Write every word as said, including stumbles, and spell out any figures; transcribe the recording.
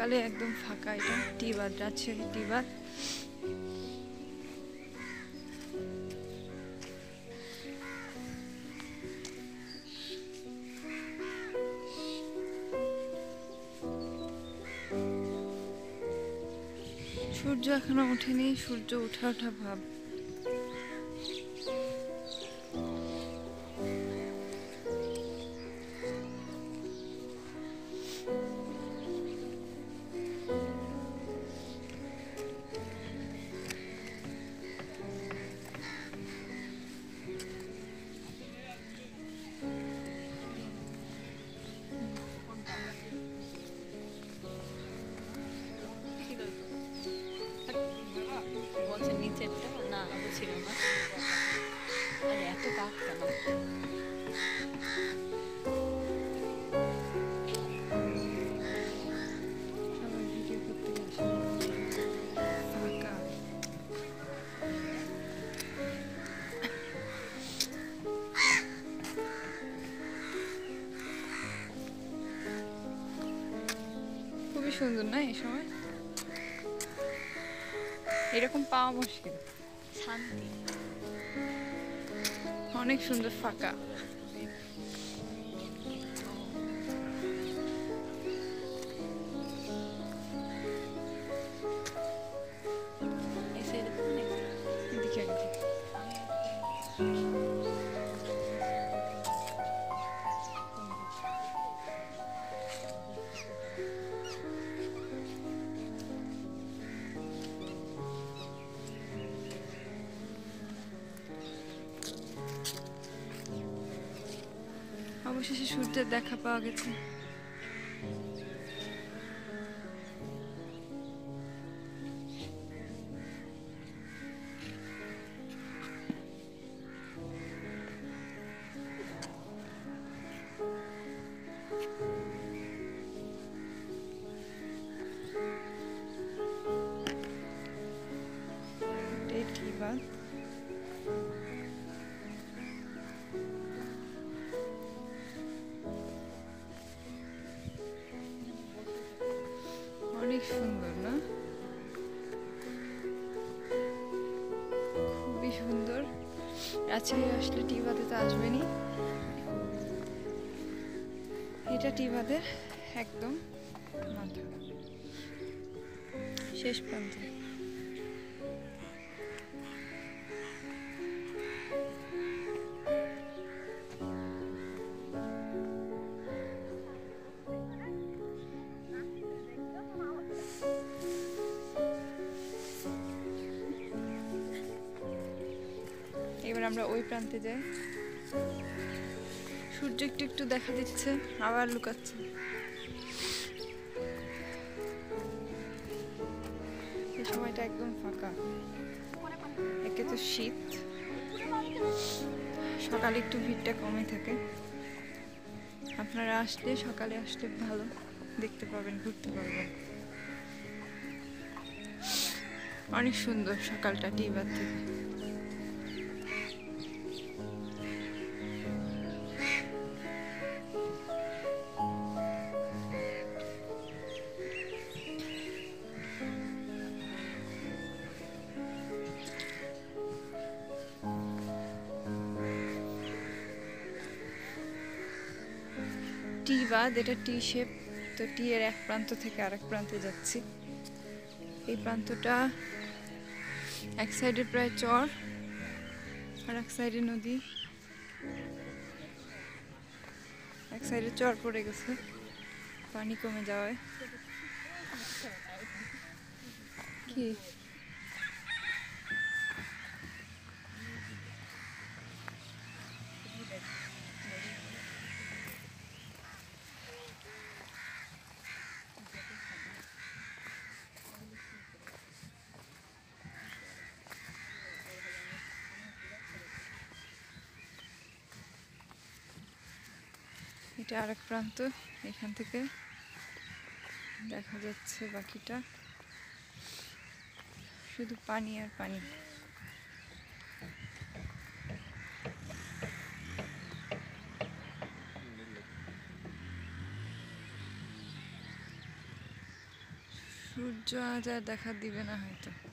সকালে একদম ফাঁকা। এটা টিবাদ, রাজশাহী টিবাদ। সূর্য এখনো ওঠেনি, সূর্য ওঠা ওঠা ভাব। নিচেরটা না ছিল না, আরে এত কাক কেন? সবাই ভিডিও করতে গেছে, ফাঁকা। খুবই সুন্দর না এই সময়? এরকম পাওয়া মুশকিল। শান্তি, অনেক সুন্দর ফাঁকা। এদিকে একদিকে। অবশেষে সূর্যের দেখা পাওয়া গেছে। এটাই টিবাদ। অনেক সুন্দর না? খুবই সুন্দর। রাজশাহী আসলে টিবাদে তো আসবেনি। এটা টিবাদের একদম মাথা, শেষ প্রান্ত। এবার আমরা ওই প্রান্তে যাই। সূর্য একটু একটু দেখা দিচ্ছে, আবার লুকাচ্ছে। এই সময়টা একদম ফাঁকা। একে তো শীত, সকালে একটু ভিড়টা কমে থাকে। আপনারা আসলে, সকালে আসলে ভালো দেখতে পাবেন, ঘুরতে পারবেন। অনেক সুন্দর সকালটা টিবাদ থেকে। টিবাদ, এটা টি শেপ। তো টি এর এক প্রান্ত থেকে আরেক প্রান্তে যাচ্ছি। এই প্রান্তটা এক সাইডে প্রায় চর, আর এক সাইডে নদী। এক সাইডে চর পড়ে গেছে পানি কমে যাওয়ায়। কি এটা আরেক প্রান্ত, এখান থেকে দেখা যাচ্ছে বাকিটা শুধু পানি আর পানি। সূর্য আজ আর দেখা দিবে না হয়তো।